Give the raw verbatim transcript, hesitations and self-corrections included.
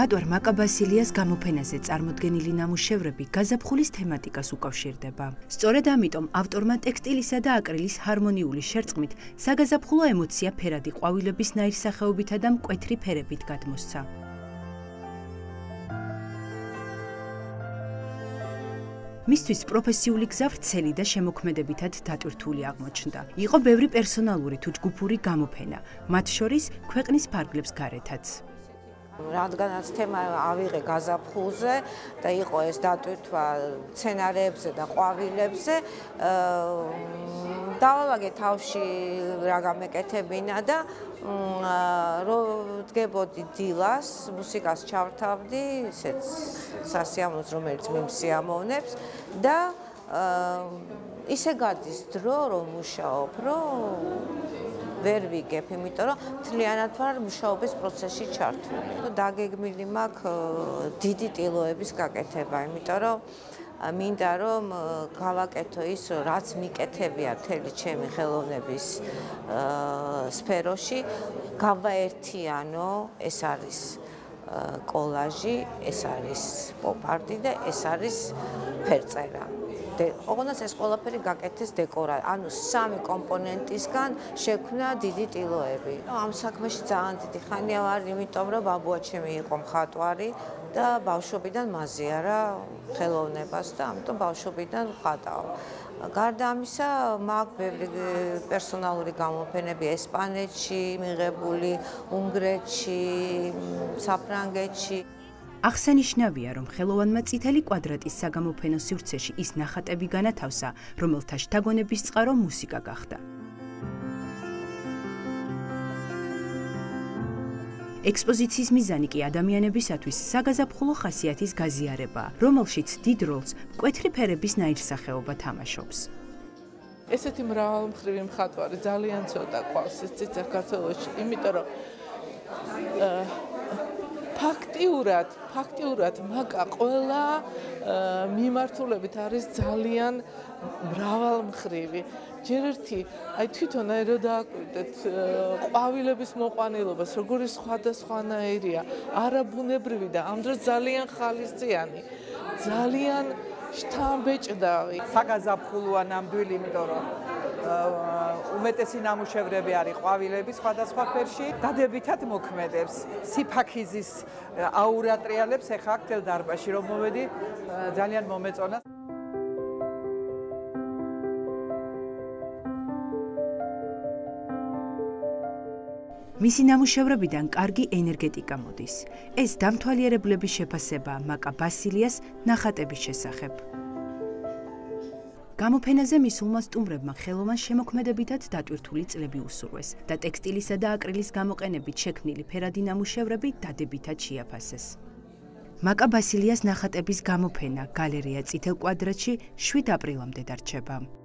მხატვარ მაკა ბასილიას გამოფენაზე წარმოდგენილი ნამუშევრები გაზაფხულის თემატიკას უკავშირდება. სწორედ ამიტომ ავტორმა ტექსტილისა და აკრილის ჰარმონიული შერწყმით საგაზაფხულო ემოცია ფერადი ყვავილების ნაირსახეობითა და მკვეთრი ფერებით გადმოსცა. მისთვის პროფესიული გზა ვრცელი და შემოქმედებითად დატვირთული აღმოჩნდა. იყო ბევრი პერსონალური თუ ჯგუფური გამოფენა, მათ შორის ქვეყნის ფარგლებს გარეთაც. რადგანაც თემა ავიღე გაზაფხულზე და იყო ეს დატვირთვა სცენარებზე და ყვავილებზე, დავალაგე თავში რა გამეკეთებინა და რომ დგებოდი დილას, მუსიკას ჩავრთავდი, ისეთ სასიამოვნოს, რომელიც მიმსიამოვნებს და ისე გადის დრო, რომ მუშაობ, რომ ვერ ვიგებ, იმიტომ რომ მთლიანად ვარ მუშაობის პროცესში ჩართული. დაგეგმილი მაქვს დიდი ტილოების გაკეთება, იმიტომ რომ მინდა რომ გავაკეთო ის, რაც მიკეთებია მთელი ჩემი ხელოვნების სფეროში, გავაერთიანო, ეს არის კოლაჟი, ეს არის პოპ-არტი და ეს არის ფერწერა. ოღონდ ეს ყველაფერი გაკეთეს დეკორა, ანუ სამი კომპონენტისგან შექმნა დიდი ტილოები. ამ საქმეში ძალიან დიდი ხანია ვარ, იმიტომ რომ ბაბუა ჩემი იყო მხატვარი და ბავშვობიდან მაზიარა ხელოვნებას და ამიტომ ბავშვობიდან ვხატავ. გარდა ამისა, მაქვს ბევრი პერსონალური გამოფენები ესპანეთში მიღებული, უნგრეთში, საფრანგეთში. აღსანიშნავია, რომ ხელოვანმა წითელი კვადრატის საგამოფენო სივრცეში ის ნახატები განათავსა, რომელთა შთაგონების წყარო მუსიკა გახდა. ექსპოზიციის მიზანი კი ადამიანებისათვის საგაზაფხულო ხასიათის გაზიარებაა, რომელშიც დიდ როლს მკვეთრი ფერების ნაირსახეობა თამაშობს. ესეთი მრავალმხრივი მხატვარი ძალიან ცოტა ყავს ეს საქართველოში, იმიტომ რომ ფაქტიურად, ფაქტიურად მაკა ყველა მიმართულებით არის ძალიან მრავალმხრივი. ჯერ ერთი, აი თვითონ აი რო დააკვირდეთ ყვავილების მოყვანილობას, როგორი სხვადასხვანაირია, არაბუნებრივი და ამ დროს ძალიან ხალისწიანი, ძალიან შთამბეჭდავი. საგაზაფხულოა ნამდვილი, იმიტომ რომ უმეტესი ნამუშევრები არის ყვავილების სხვადასხვა ფერში, დადებითად მოქმედებს, სიფაქიზის აურა ტრიალებს ეხა აქ თელ დარბაზში რომ მოვედი, ძალიან მომეწონა. მისი ნამუშევრებიდან კარგი ენერგეტიკა მოდის. ეს დამთვალიერებლების შეფასებაა მაკა ბასილიას ნახატების შესახებ. გამოფენაზე მისულმა სტუმრებმა ხელოვან შემოქმედებითად დატვირთული წლები უსურვეს და ტექსტილისა და აკრილის გამოყენებით შექმნილი ფერადი ნამუშევრები დადებითად შეაფასეს. მაკა ბასილიას ნახატების გამოფენა გალერეა წითელ კვადრატში შვიდ აპრილამდე დარჩება.